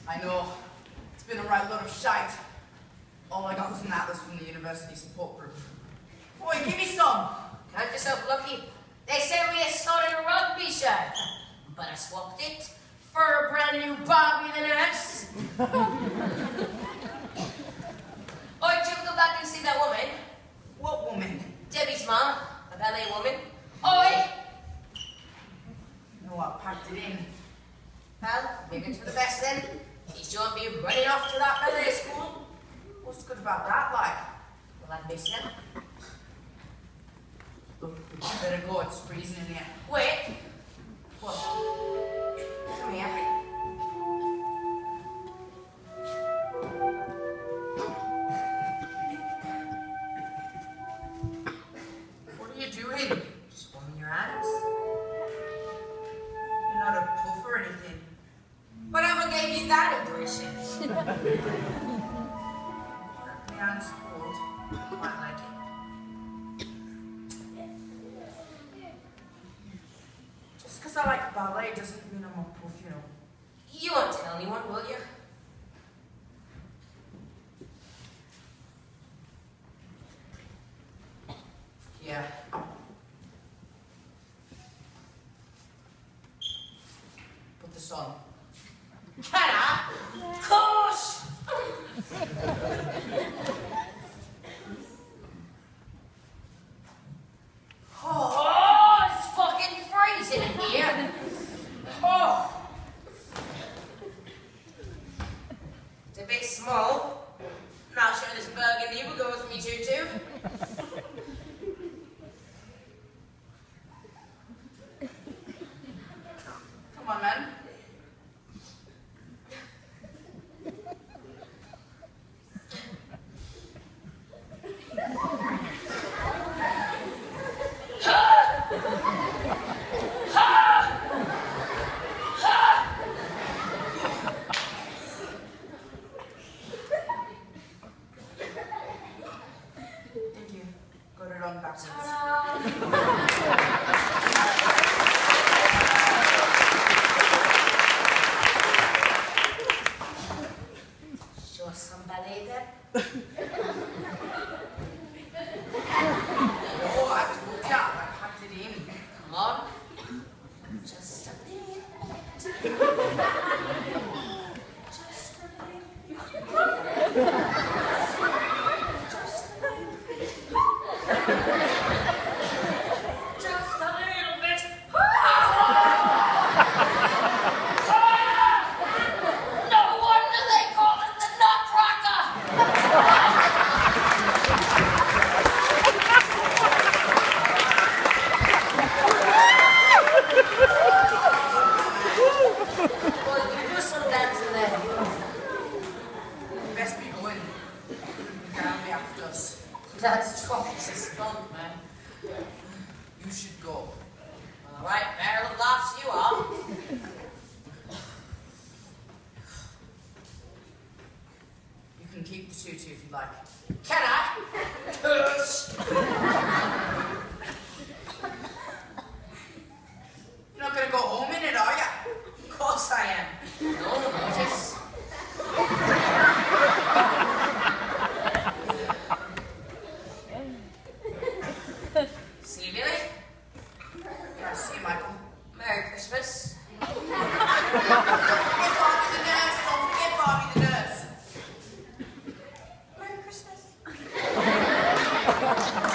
I know. It's been a right lot of shite. All I got was an atlas from the university support group. Boy, give me some! Count yourself lucky. They sent me a son in a rugby shirt, but I swapped it for a brand new Barbie the nurse. Oi, did you ever go back and see that woman? What woman? Debbie's mom, a ballet woman. Oi! No, I packed it in. Well, maybe it's for the best then. You shouldn't be running off to that ballet school. What's good about that, like? Well, I'd miss you. Look, you better go, it's freezing in here. Wait. What? Come here. What are you doing? Just warming your hands. You're not a puff or anything. Whatever gave you that impression? My hand's cold. Quite like it. Just because I like ballet doesn't mean I'm a puff, you know. You won't tell anyone, will you? Yeah. Put this on. Can I? Of course! Oh, it's fucking freezing in here. Oh. It's a bit small. Not sure this burgundy will go with me tutu. Come on, man. Thank you. Got it on backwards. Show us some ballet then. No, I told ya. I packed it in. Come on. Just a bit. Just a bit. Just a bit. Just a little bit. No wonder they call it the Nutcracker. Well, you do some dancing then. Best be going. The guy will be after us. That's Trump's a skunk, man. You should go. All right, barrel of laughs you are. You can keep the tutu if you like. Can I? You're not gonna go home in it, are ya? Of course I am. No notice. See you, Billy. Yeah, see you, Michael. Merry Christmas. Don't forget Barbie the nurse. Don't forget Barbie the nurse. Merry Christmas.